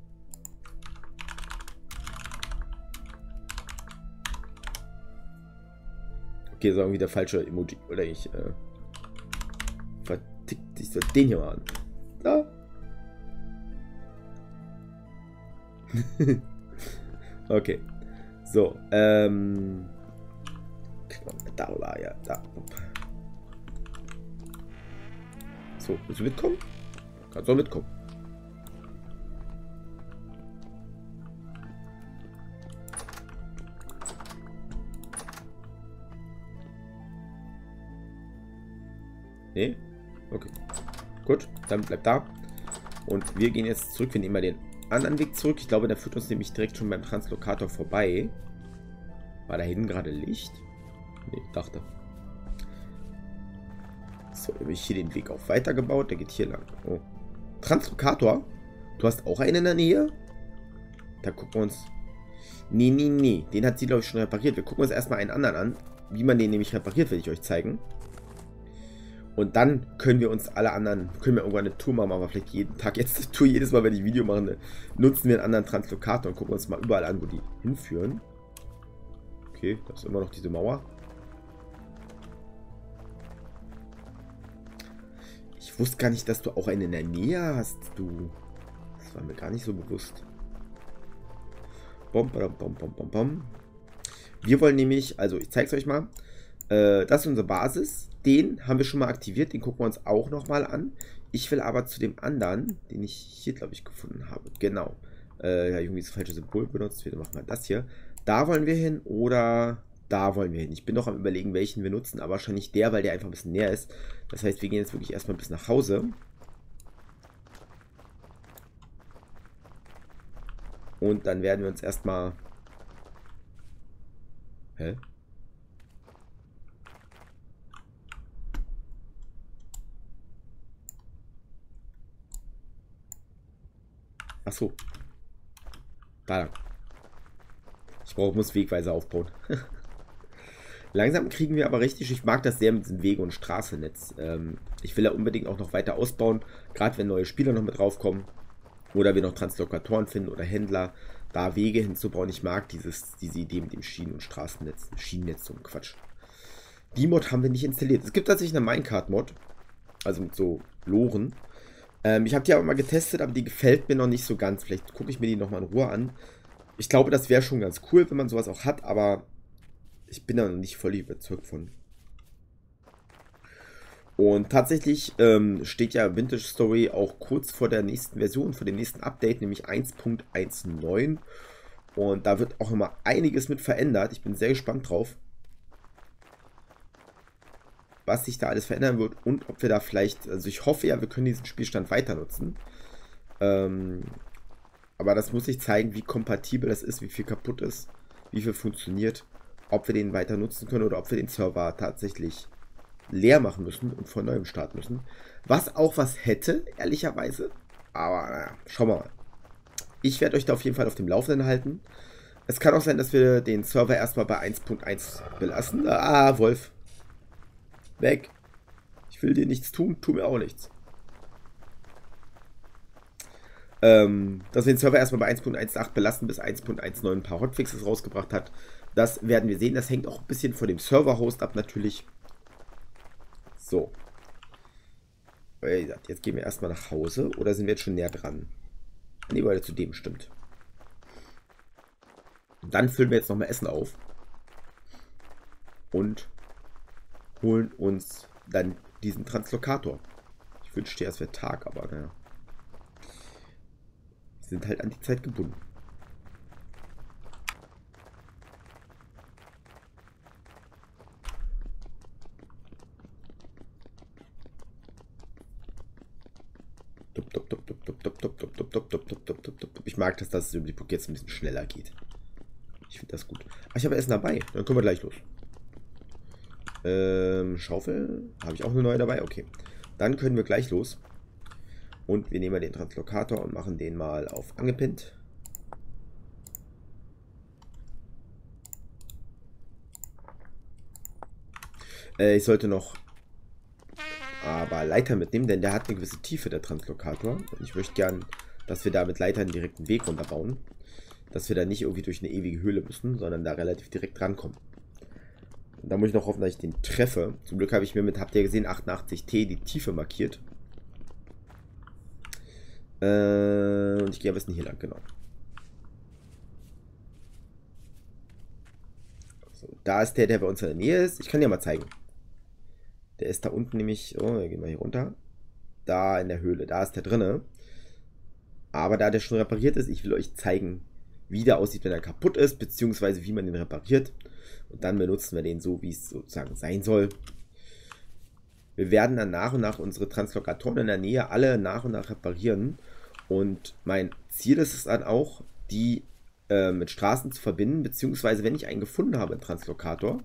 Okay, so irgendwie der falsche Emoji. Oder ich, äh. Vertickt. Ich soll den hier mal an. Da. Okay. So, ähm. Da oder ja, da. So, willst du mitkommen? Kannst du mitkommen. Nee? Okay. Gut, dann bleibt da. Und wir gehen jetzt zurück. Wir nehmen mal den anderen Weg zurück. Ich glaube, der führt uns nämlich direkt schon beim Translokator vorbei. War da hinten gerade Licht? Nee, dachte. So, habe ich hier den Weg auch weitergebaut. Der geht hier lang. Oh. Translokator? Du hast auch einen in der Nähe? Da gucken wir uns... Nee, nee, nee. Den hat sie, glaube ich, schon repariert. Wir gucken uns erstmal einen anderen an. Wie man den nämlich repariert, werde ich euch zeigen. Und dann können wir uns alle anderen... Können wir irgendwann eine Tour machen, aber vielleicht jeden Tag. Jetzt eine Tour, jedes Mal, wenn ich ein Video mache, nutzen wir einen anderen Translokator und gucken uns mal überall an, wo die hinführen. Okay, da ist immer noch diese Mauer. Ich wusste gar nicht, dass du auch einen in der Nähe hast, du. Das war mir gar nicht so bewusst. Bom, bom, bom, bom, bom, bom. Wir wollen nämlich, also ich zeige es euch mal. Äh, das ist unsere Basis. Den haben wir schon mal aktiviert. Den gucken wir uns auch nochmal an. Ich will aber zu dem anderen, den ich hier, glaube ich, gefunden habe. Genau. Äh, ja, irgendwie das falsche Symbol benutzt. Wir machen mal das hier. Da wollen wir hin oder da wollen wir hin. Ich bin noch am Überlegen, welchen wir nutzen, aber wahrscheinlich der, weil der einfach ein bisschen näher ist. Das heißt, wir gehen jetzt wirklich erstmal bis nach Hause. Und dann werden wir uns erstmal... Hä? Ach so. Da lang. Ich brauche, muss Wegweiser aufbauen. Langsam kriegen wir aber richtig, ich mag das sehr mit diesem Wege- und Straßennetz. Ähm, ich will ja unbedingt auch noch weiter ausbauen, gerade wenn neue Spieler noch mit draufkommen. Oder wir noch Translokatoren finden oder Händler, da Wege hinzubauen. Ich mag dieses, diese Idee mit dem Schienen- und Straßennetz. Schienennetz, so ein Quatsch. Die Mod haben wir nicht installiert. Es gibt tatsächlich eine Minecart-Mod, also mit so Loren. Ähm, ich habe die aber mal getestet, aber die gefällt mir noch nicht so ganz. Vielleicht gucke ich mir die nochmal in Ruhe an. Ich glaube, das wäre schon ganz cool, wenn man sowas auch hat, aber ich bin da noch nicht völlig überzeugt von. Und tatsächlich ähm, steht ja Vintage Story auch kurz vor der nächsten Version, vor dem nächsten Update, nämlich eins Punkt eins neun. Und da wird auch immer einiges mit verändert. Ich bin sehr gespannt drauf, was sich da alles verändern wird und ob wir da vielleicht, also ich hoffe ja, wir können diesen Spielstand weiter nutzen. Ähm, aber das muss sich zeigen, wie kompatibel das ist, wie viel kaputt ist, wie viel funktioniert, ob wir den weiter nutzen können oder ob wir den Server tatsächlich leer machen müssen und von neuem starten müssen. Was auch was hätte, ehrlicherweise. Aber naja, schauen wir mal. Ich werde euch da auf jeden Fall auf dem Laufenden halten. Es kann auch sein, dass wir den Server erstmal bei eins Punkt eins belassen. Ah, Wolf. Weg. Ich will dir nichts tun, tu mir auch nichts. Ähm, dass wir den Server erstmal bei eins Punkt eins Punkt acht belassen, bis eins Punkt eins Punkt neun ein paar Hotfixes rausgebracht hat. Das werden wir sehen. Das hängt auch ein bisschen von dem Server-Host ab, natürlich. So. Jetzt gehen wir erstmal nach Hause. Oder sind wir jetzt schon näher dran? Ne, weil zu dem stimmt. Dann füllen wir jetzt nochmal Essen auf. Und holen uns dann diesen Translokator. Ich wünschte, es wäre Tag, aber naja. Wir sind halt an die Zeit gebunden. Ich mag, dass das über die Puck jetzt ein bisschen schneller geht. Ich finde das gut. Ach, ich habe Essen dabei. Dann können wir gleich los. Ähm, Schaufel. Habe ich auch eine neue dabei? Okay. Dann können wir gleich los. Und wir nehmen den Translokator und machen den mal auf angepinnt. Äh, ich sollte noch aber Leiter mitnehmen, denn der hat eine gewisse Tiefe, der Translokator. Und ich möchte gern, dass wir da mit Leitern direkt einen Weg runterbauen. Dass wir da nicht irgendwie durch eine ewige Höhle müssen, sondern da relativ direkt rankommen. Und da muss ich noch hoffen, dass ich den treffe. Zum Glück habe ich mir mit, habt ihr gesehen, achtundachtzig T die Tiefe markiert. Äh, und ich gehe am besten hier lang, genau. So, da ist der, der bei uns in der Nähe ist. Ich kann dir mal zeigen. Der ist da unten nämlich, oh, wir gehen mal hier runter. Da in der Höhle, da ist der drinne. Aber da der schon repariert ist, ich will euch zeigen, wie der aussieht, wenn er kaputt ist, beziehungsweise wie man den repariert. Und dann benutzen wir den so, wie es sozusagen sein soll. Wir werden dann nach und nach unsere Translokatoren in der Nähe alle nach und nach reparieren. Und mein Ziel ist es dann auch, die äh, mit Straßen zu verbinden, beziehungsweise wenn ich einen gefunden habe, einen Translokator.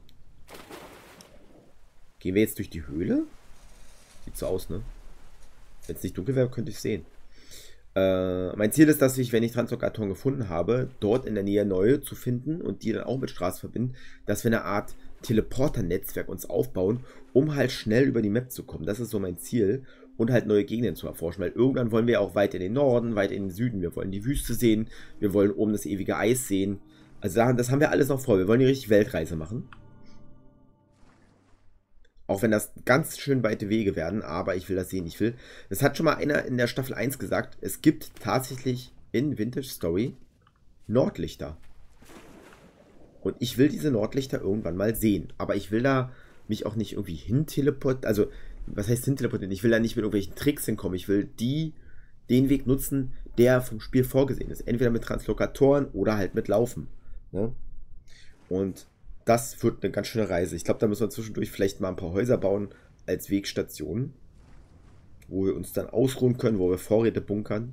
Gehen wir jetzt durch die Höhle? Sieht so aus, ne? Wenn es nicht dunkel wäre, könnte ich es sehen. Äh, mein Ziel ist, dass ich, wenn ich Translokatoren gefunden habe, dort in der Nähe neue zu finden und die dann auch mit Straßen verbinden, dass wir eine Art Teleporter-Netzwerk uns aufbauen, um halt schnell über die Map zu kommen. Das ist so mein Ziel. Und halt neue Gegenden zu erforschen, weil irgendwann wollen wir auch weit in den Norden, weit in den Süden. Wir wollen die Wüste sehen, wir wollen oben das ewige Eis sehen. Also das haben wir alles noch vor. Wir wollen die richtig Weltreise machen. Auch wenn das ganz schön weite Wege werden, aber ich will das sehen, ich will. Das hat schon mal einer in der Staffel eins gesagt, es gibt tatsächlich in Vintage Story Nordlichter. Und ich will diese Nordlichter irgendwann mal sehen. Aber ich will da mich auch nicht irgendwie hin teleportieren. Also, was heißt hin teleportieren? Ich will da nicht mit irgendwelchen Tricks hinkommen. Ich will die, den Weg nutzen, der vom Spiel vorgesehen ist. Entweder mit Translokatoren oder halt mit Laufen. Ne? Und das wird eine ganz schöne Reise. Ich glaube, da müssen wir zwischendurch vielleicht mal ein paar Häuser bauen als Wegstation, wo wir uns dann ausruhen können, wo wir Vorräte bunkern.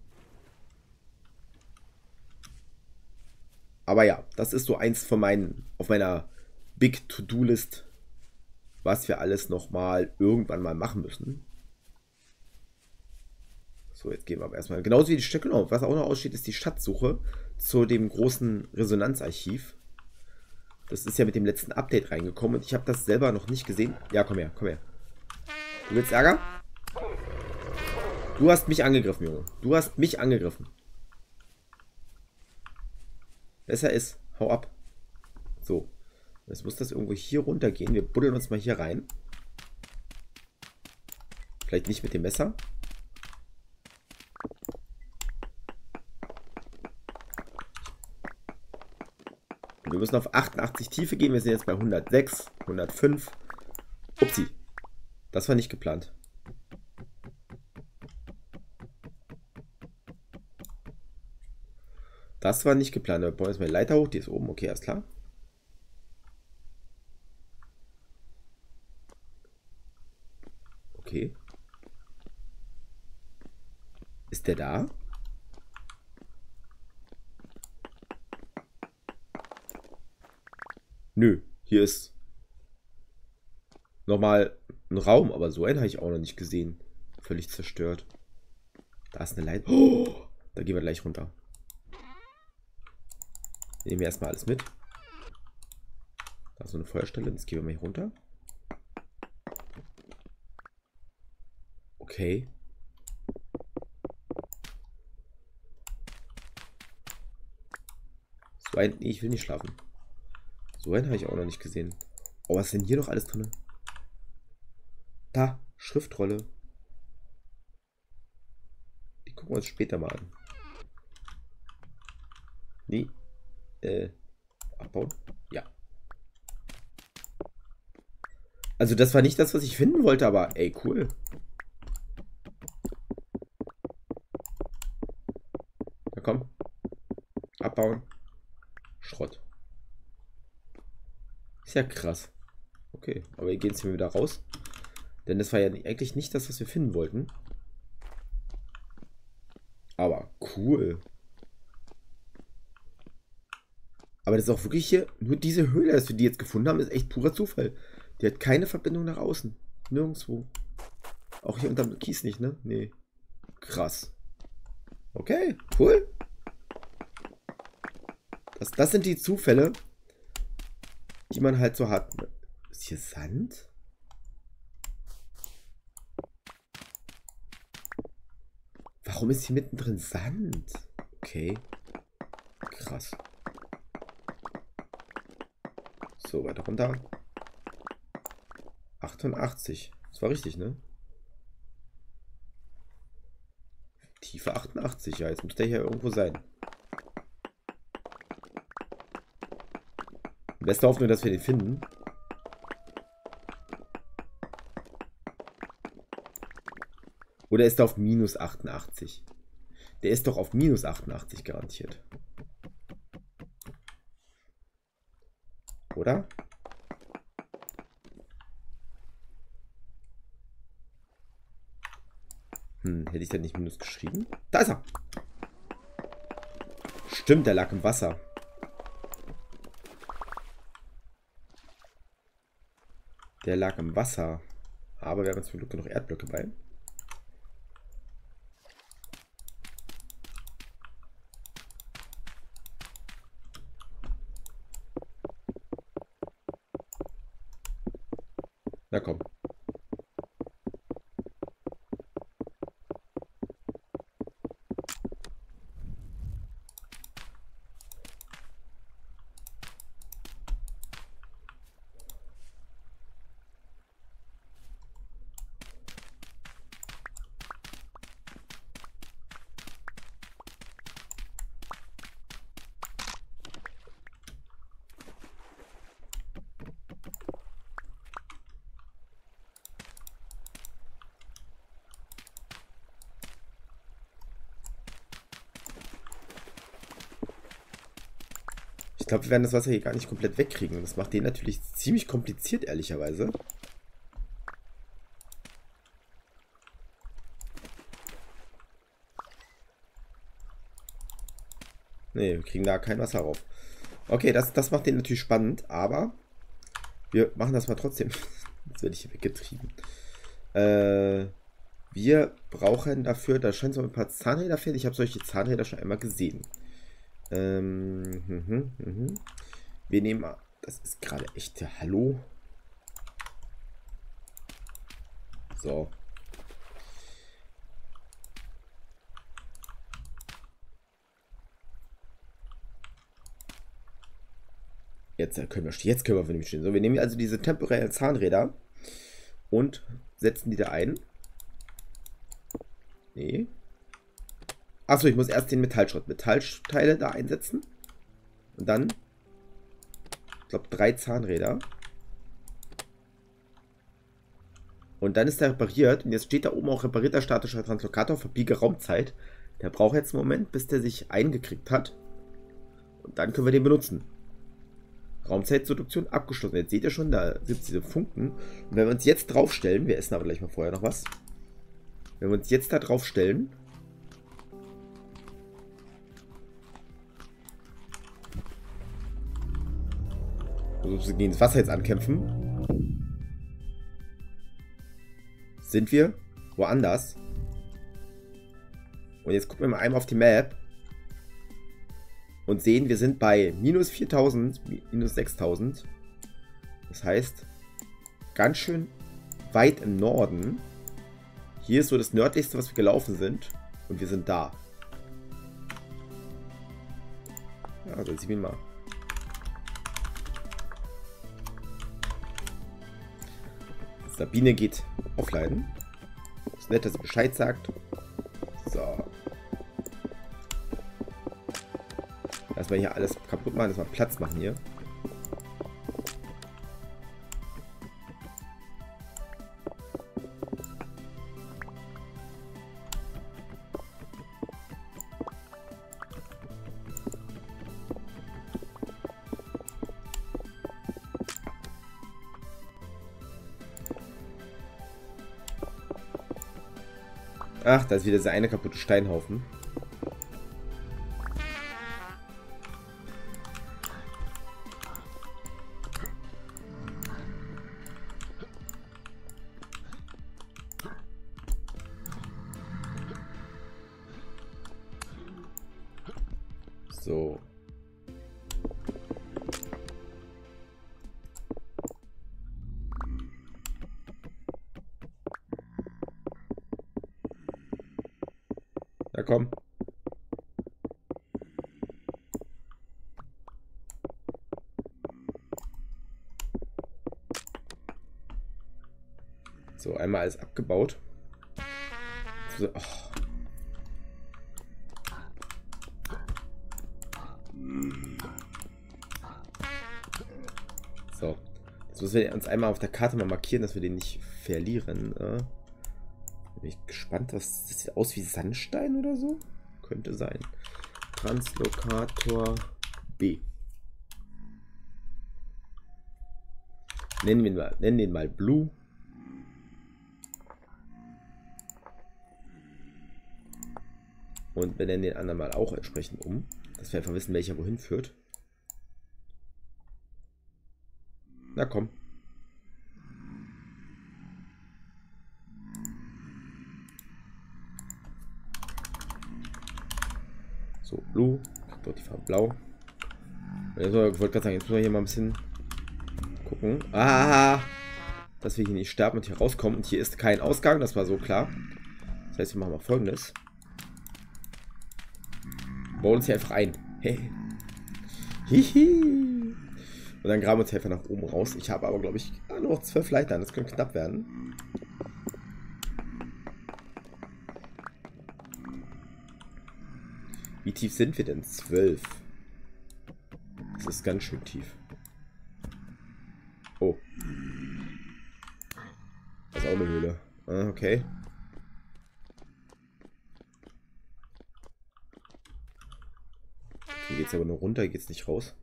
Aber ja, das ist so eins von meinen, auf meiner Big To-Do-List, was wir alles nochmal irgendwann mal machen müssen. So, jetzt gehen wir aber erstmal. Genauso wie die Stücke noch. Was auch noch aussteht, ist die Schatzsuche zu dem großen Resonanzarchiv. Das ist ja mit dem letzten Update reingekommen und ich habe das selber noch nicht gesehen. Ja, komm her, komm her. Du willst Ärger? Du hast mich angegriffen, Junge. Du hast mich angegriffen. Besser ist, hau ab. So. Jetzt muss das irgendwo hier runter gehen. Wir buddeln uns mal hier rein. Vielleicht nicht mit dem Messer. Wir müssen auf achtundachtzig Tiefe gehen. Wir sind jetzt bei hundertsechs, hundertfünf. Upsi. Das war nicht geplant. Das war nicht geplant. Wir bauen jetzt mal die Leiter hoch. Die ist oben. Okay, alles klar. Okay. Ist der da? Nö, hier ist nochmal ein Raum, aber so einen habe ich auch noch nicht gesehen. Völlig zerstört. Da ist eine Leiter. Oh, da gehen wir gleich runter. Nehmen wir erstmal alles mit. Da ist so eine Feuerstelle. Jetzt gehen wir mal hier runter. Okay. So ein... Nee, ich will nicht schlafen. So einen habe ich auch noch nicht gesehen. Oh, was ist denn hier noch alles drin? Da, Schriftrolle. Die gucken wir uns später mal an. Nee. Äh, abbauen? Ja. Also das war nicht das, was ich finden wollte, aber ey, cool. Na komm. Abbauen. Schrott. Ist ja krass. Okay, aber wir gehen jetzt hier wieder raus. Denn das war ja eigentlich nicht das, was wir finden wollten. Aber cool. Aber das ist auch wirklich hier, nur diese Höhle, dass wir die jetzt gefunden haben, ist echt purer Zufall. Die hat keine Verbindung nach außen. Nirgendwo. Auch hier unterm Kies nicht, ne? Nee. Krass. Okay, cool. Das, das sind die Zufälle, die man halt so hat. Ist hier Sand? Warum ist hier mittendrin Sand? Okay. Krass. So, weiter runter. achtundachtzig. Das war richtig, ne? Tiefe achtundachtzig. Ja, jetzt muss der hier irgendwo sein. Beste Hoffnung, dass wir den finden. Oder ist er auf minus achtundachtzig? Der ist doch auf minus achtundachtzig garantiert. Oder? Hm, hätte ich da nicht minus geschrieben? Da ist er! Stimmt, der lag im Wasser. Der lag im Wasser. Aber wir haben zum Glück noch Erdblöcke bei. Na komm. Ich glaube, wir werden das Wasser hier gar nicht komplett wegkriegen. Das macht den natürlich ziemlich kompliziert, ehrlicherweise. Ne, wir kriegen da kein Wasser rauf. Okay, das, das macht den natürlich spannend, aber wir machen das mal trotzdem. Jetzt werde ich hier weggetrieben. Äh, wir brauchen dafür, da scheint so ein paar Zahnräder fehlen. Ich habe solche Zahnräder schon einmal gesehen. Ähm, mh, mh. Wir nehmen mal, das ist gerade echt der Hallo. So. Jetzt können wir, jetzt können wir vernünftig stehen. So, wir nehmen also diese temporären Zahnräder und setzen die da ein. Nee. Achso, ich muss erst den Metallschrott, Metallteile da einsetzen. Und dann, ich glaube, drei Zahnräder. Und dann ist der repariert. Und jetzt steht da oben auch reparierter statischer Translokator, verbiege Raumzeit. Der braucht jetzt einen Moment, bis der sich eingekriegt hat. Und dann können wir den benutzen. Raumzeitreduktion abgeschlossen. Jetzt seht ihr schon, da gibt es diese Funken. Und wenn wir uns jetzt draufstellen, wir essen aber gleich mal vorher noch was. Wenn wir uns jetzt da draufstellen. Also gegen das Wasser jetzt ankämpfen. Sind wir woanders. Und jetzt gucken wir mal einmal auf die Map. Und sehen, wir sind bei minus viertausend, minus sechstausend. Das heißt, ganz schön weit im Norden. Hier ist so das nördlichste, was wir gelaufen sind. Und wir sind da. Ja, also jetzt sehen wir mal. Sabine geht offline. Ist nett, dass sie Bescheid sagt. So. Erstmal hier alles kaputt machen, erstmal Platz machen hier. Ach, da ist wieder dieser eine kaputte Steinhaufen. So. Na komm. So, einmal alles abgebaut. So, oh. So. Jetzt müssen wir uns einmal auf der Karte mal markieren, dass wir den nicht verlieren. Äh. Bin ich gespannt, was das sieht aus wie Sandstein oder so? Könnte sein. Translokator B. Nennen wir ihn mal, nennen den mal Blue. Und wir nennen den anderen mal auch entsprechend um, dass wir einfach wissen, welcher wohin führt. Na komm. So, Blue. Ich hab dort die Farbe Blau. Ich wollte gerade sagen, jetzt müssen wir hier mal ein bisschen gucken. Ah! Dass wir hier nicht sterben und hier rauskommen. Und hier ist kein Ausgang, das war so klar. Das heißt, wir machen mal Folgendes. Wir bauen uns hier einfach ein. Hey. Hihi. Und dann graben wir uns hier einfach nach oben raus. Ich habe aber, glaube ich, nur noch zwölf Leitern. Das könnte knapp werden. Wie tief sind wir denn? zwölf. Das ist ganz schön tief. Oh. Das ist auch eine Höhle. Ah, okay. Hier geht es aber nur runter, hier geht es nicht raus.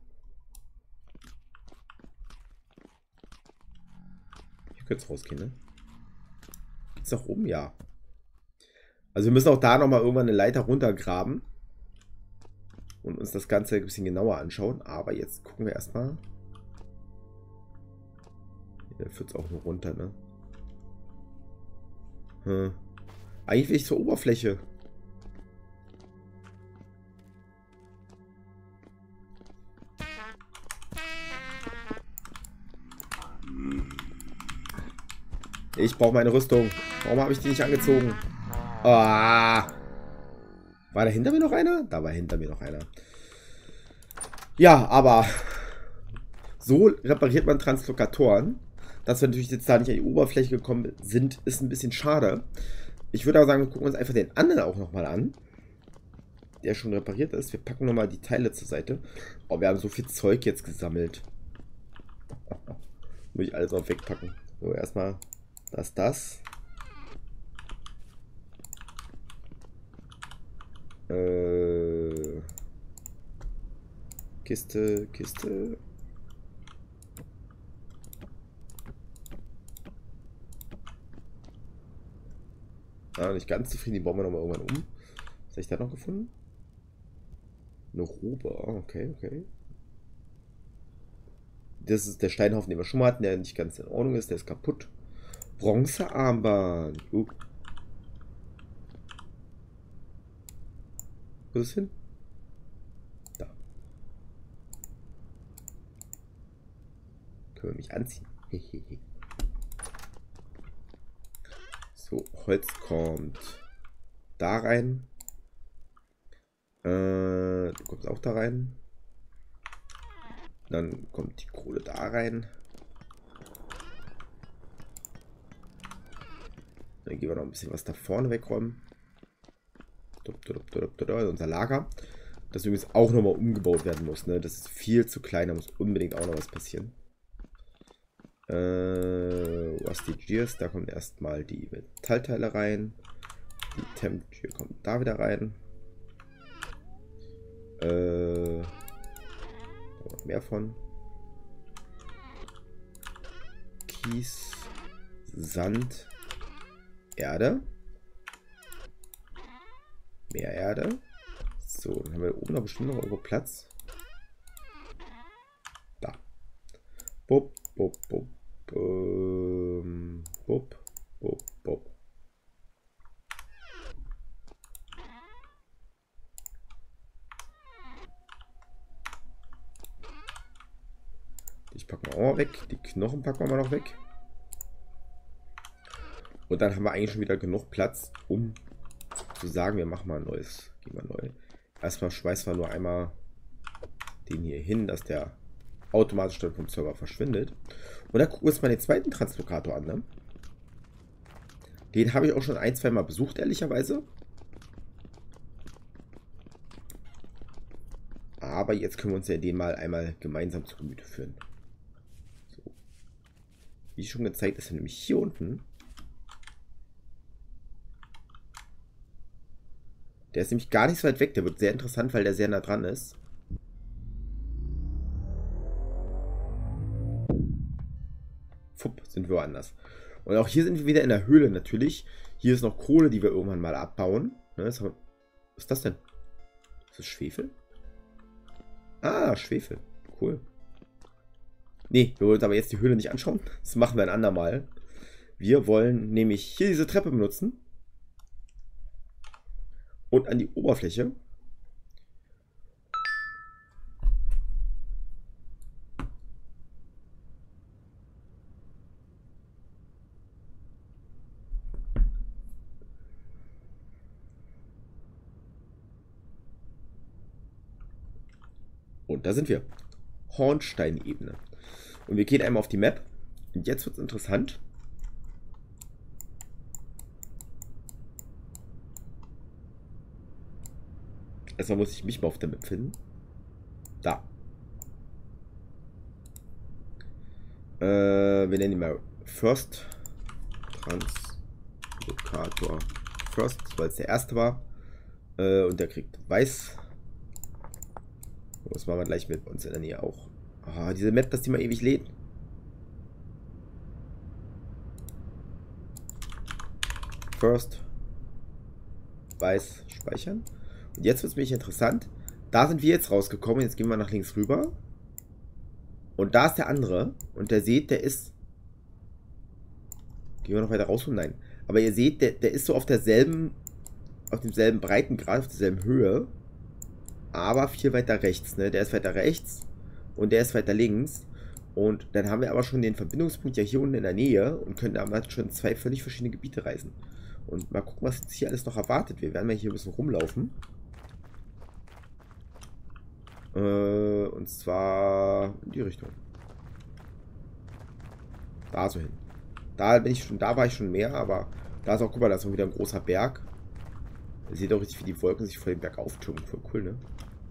Hier könnte es rausgehen, ne? Geht's nach oben? Ja. Also wir müssen auch da nochmal irgendwann eine Leiter runtergraben. Und uns das Ganze ein bisschen genauer anschauen. Aber jetzt gucken wir erstmal. Hier führt es auch nur runter, ne? Hm. Eigentlich will ich zur Oberfläche. Ich brauche meine Rüstung. Warum habe ich die nicht angezogen? Ah. War da hinter mir noch einer? Da war hinter mir noch einer. Ja, aber so repariert man Translokatoren. Dass wir natürlich jetzt da nicht an die Oberfläche gekommen sind, ist ein bisschen schade. Ich würde aber sagen, wir gucken uns einfach den anderen auch nochmal an. Der schon repariert ist. Wir packen nochmal die Teile zur Seite. Oh, wir haben so viel Zeug jetzt gesammelt. Muss ich alles noch wegpacken. So, erstmal das, das. Äh. Kiste, Kiste. Ah, nicht ganz zufrieden, die bauen wir nochmal irgendwann um. Was habe ich da noch gefunden? Eine Robe, ah, okay, okay. Das ist der Steinhaufen, den wir schon mal hatten, der nicht ganz in Ordnung ist, der ist kaputt. Bronzearmband. Uh. Wo ist es hin? Da. Können wir mich anziehen? Hehehe. So, Holz kommt da rein. Äh, du kommst auch da rein. Dann kommt die Kohle da rein. Dann gehen wir noch ein bisschen was da vorne wegräumen. Unser Lager. Das übrigens auch nochmal umgebaut werden muss. Ne? Das ist viel zu klein, da muss unbedingt auch noch was passieren. Äh, was die Gears, da kommen erstmal die Metallteile rein. Die Temp Gear kommt da wieder rein. Äh, noch mehr von. Kies, Sand, Erde. Mehr Erde. So, dann haben wir oben noch bestimmt noch irgendwo Platz. Da. Bup, bup, bup. Ähm, bup, bup, bup. Die packen wir auch mal weg. Die Knochen packen wir noch weg. Und dann haben wir eigentlich schon wieder genug Platz, um zu sagen, wir machen mal ein neues. Gehen wir neu. Erstmal schmeißen wir nur einmal den hier hin, dass der automatisch dann vom Server verschwindet. Und dann gucken wir uns mal den zweiten Translokator an. Ne? Den habe ich auch schon ein, zwei Mal besucht, ehrlicherweise. Aber jetzt können wir uns ja den mal einmal gemeinsam zu Gemüte führen. So. Wie schon gezeigt, ist er nämlich hier unten. Der ist nämlich gar nicht so weit weg. Der wird sehr interessant, weil der sehr nah dran ist. Fupp, sind wir woanders. Und auch hier sind wir wieder in der Höhle natürlich. Hier ist noch Kohle, die wir irgendwann mal abbauen. Ne, was ist das denn? Ist das Schwefel? Ah, Schwefel. Cool. Nee, wir wollen uns aber jetzt die Höhle nicht anschauen. Das machen wir ein andermal. Wir wollen nämlich hier diese Treppe benutzen. Und an die Oberfläche. Und da sind wir. Hornsteinebene. Und wir gehen einmal auf die Map. Und jetzt wird es interessant. Erstmal muss ich mich mal auf der Map finden. Da. Äh, wir nennen ihn mal First Translokator First, weil es der erste war. Äh, und der kriegt weiß. Das machen wir gleich mit uns in der Nähe auch. Ah, diese Map, dass die mal ewig lädt. First. Weiß speichern. Und jetzt wird es mich interessant. Da sind wir jetzt rausgekommen. Jetzt gehen wir nach links rüber. Und da ist der andere. Und der seht, der ist... Gehen wir noch weiter raus? Nein. Aber ihr seht, der, der ist so auf derselben... Auf demselben Breitengrad, auf derselben Höhe. Aber viel weiter rechts. Ne? Der ist weiter rechts. Und der ist weiter links. Und dann haben wir aber schon den Verbindungspunkt ja hier unten in der Nähe. Und können damals schon zwei völlig verschiedene Gebiete reisen. Und mal gucken, was uns hier alles noch erwartet. Wir werden mal hier ein bisschen rumlaufen. Äh, und zwar in die Richtung. Da so hin. Da bin ich schon, da war ich schon mehr, aber da ist auch, guck mal, da ist auch wieder ein großer Berg. Ihr seht auch richtig, wie die Wolken sich vor dem Berg auftürmen. Voll cool, ne?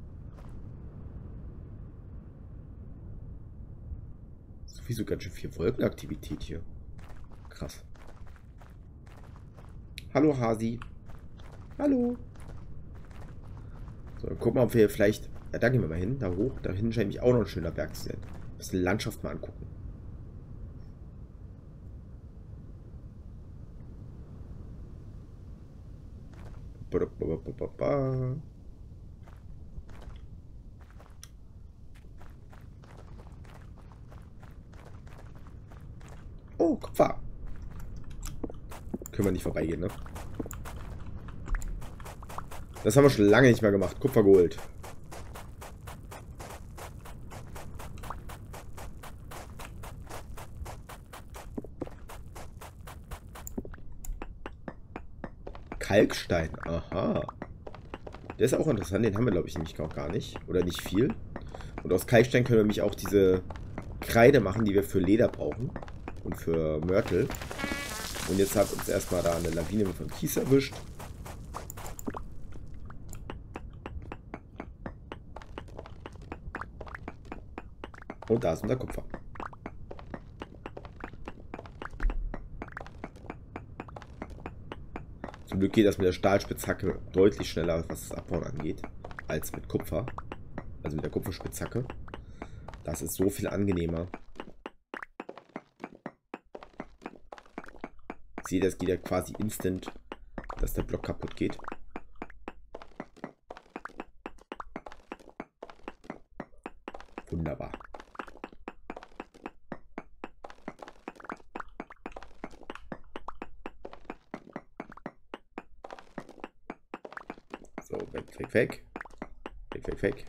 Sowieso ganz schön viel Wolkenaktivität hier. Krass. Hallo Hasi. Hallo. So, dann gucken wir, ob wir vielleicht Ja, da gehen wir mal hin, da hoch. Da hinten scheint mich auch noch ein schöner Berg zu sein. Ein bisschen Landschaft mal angucken. Oh, Kupfer. Können wir nicht vorbeigehen, ne? Das haben wir schon lange nicht mehr gemacht. Kupfer geholt. Kalkstein. Aha. Der ist auch interessant. Den haben wir, glaube ich, nämlich auch gar nicht. Oder nicht viel. Und aus Kalkstein können wir nämlich auch diese Kreide machen, die wir für Leder brauchen. Und für Mörtel. Und jetzt hat uns erstmal da eine Lawine von Kies erwischt. Und da ist unser Kupfer. Zum Glück geht das mit der Stahlspitzhacke deutlich schneller, was das Abbauen angeht, als mit Kupfer. Also mit der Kupferspitzhacke. Das ist so viel angenehmer. Ich sehe, das geht ja quasi instant, dass der Block kaputt geht. Wunderbar. So, weg, weg, weg. Weg, weg, weg.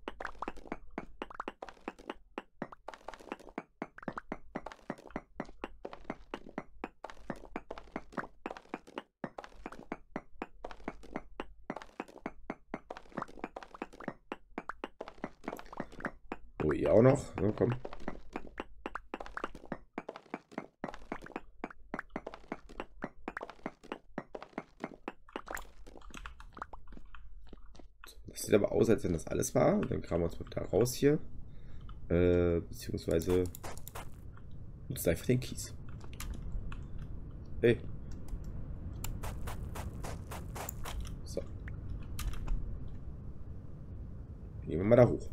Oh, ihr auch noch? Ja, komm. Das sieht aber aus, als wenn das alles war. Und dann kramen wir uns mal wieder raus hier. Äh, beziehungsweise nutzt einfach den Kies. Hey. So. Gehen wir mal da hoch.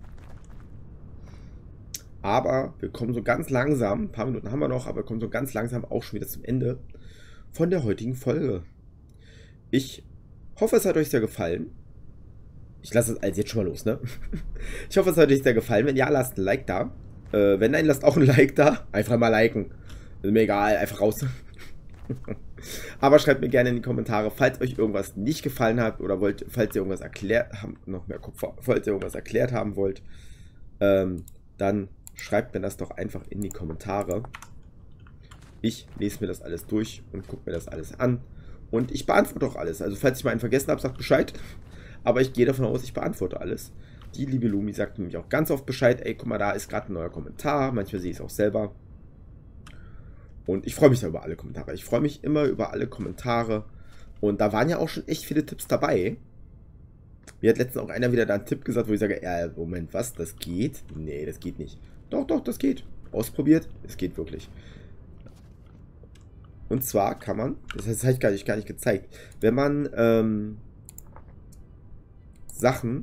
Aber wir kommen so ganz langsam, ein paar Minuten haben wir noch, aber wir kommen so ganz langsam auch schon wieder zum Ende von der heutigen Folge. Ich hoffe, es hat euch sehr gefallen. Ich lasse es als jetzt schon mal los, ne? Ich hoffe, es hat euch sehr gefallen. Wenn ja, lasst ein Like da. Äh, wenn nein, lasst auch ein Like da. Einfach mal liken. Ist mir egal, einfach raus. Aber schreibt mir gerne in die Kommentare, falls euch irgendwas nicht gefallen hat oder wollt, falls ihr irgendwas erklärt haben, noch mehr Kupfer, falls ihr irgendwas erklärt haben wollt, ähm, dann schreibt mir das doch einfach in die Kommentare. Ich lese mir das alles durch und gucke mir das alles an. Und ich beantworte auch alles. Also falls ich mal einen vergessen habe, sagt Bescheid. Aber ich gehe davon aus, ich beantworte alles. Die liebe Lumi sagt nämlich auch ganz oft Bescheid. Ey, guck mal, da ist gerade ein neuer Kommentar. Manchmal sehe ich es auch selber. Und ich freue mich da über alle Kommentare. Ich freue mich immer über alle Kommentare. Und da waren ja auch schon echt viele Tipps dabei. Mir hat letztens auch einer wieder da einen Tipp gesagt, wo ich sage, ja, Moment, was, das geht? Nee, das geht nicht. Doch, doch, das geht. Ausprobiert, es geht wirklich. Und zwar kann man, das habe ich gar nicht, gar nicht gezeigt, wenn man ähm, Sachen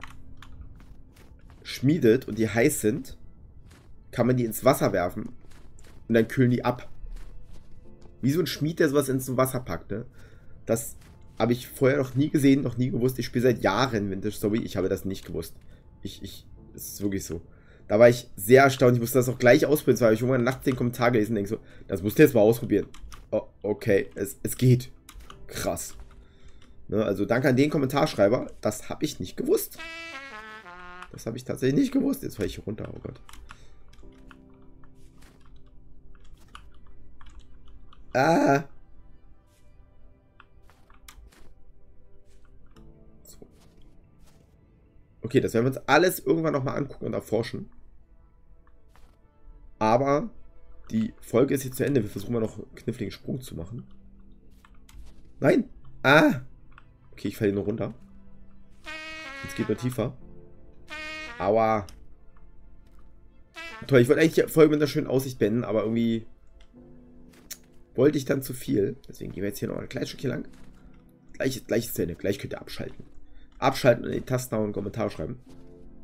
schmiedet und die heiß sind, kann man die ins Wasser werfen und dann kühlen die ab. Wie so ein Schmied, der sowas ins Wasser packt, ne? Das habe ich vorher noch nie gesehen, noch nie gewusst. Ich spiele seit Jahren Vintage Story, ich habe das nicht gewusst. Ich, ich, es ist wirklich so. Da war ich sehr erstaunt. Ich musste das auch gleich ausprobieren. Zwar habe ich irgendwann nachts den Kommentar gelesen und denke so, das musst du jetzt mal ausprobieren. Oh, okay, es, es geht. Krass. Ne, also danke an den Kommentarschreiber. Das habe ich nicht gewusst. Das habe ich tatsächlich nicht gewusst. Jetzt falle ich hier runter. Oh Gott. Ah. So. Okay, das werden wir uns alles irgendwann nochmal angucken und erforschen. Aber die Folge ist jetzt zu Ende. Wir versuchen mal noch einen kniffligen Sprung zu machen. Nein! Ah! Okay, ich falle hier nur runter. Jetzt geht nur tiefer. Aua! Toll, ich wollte eigentlich die Folge mit einer schönen Aussicht beenden, aber irgendwie wollte ich dann zu viel. Deswegen gehen wir jetzt hier noch ein kleines Stückchen lang. Gleich, gleich ist zu Ende. Gleich könnt ihr abschalten. Abschalten und in die Tasten hauen und einen Kommentar schreiben.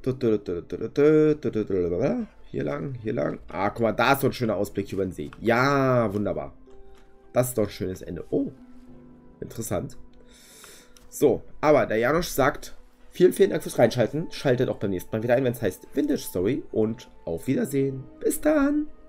Hier lang, hier lang. Ah, guck mal, da ist so ein schöner Ausblick über den See. Ja, wunderbar. Das ist doch ein schönes Ende. Oh, interessant. So, aber der Janosch sagt, vielen, vielen Dank fürs Reinschalten. Schaltet auch beim nächsten Mal wieder ein, wenn es heißt Vintage Story. Und auf Wiedersehen. Bis dann.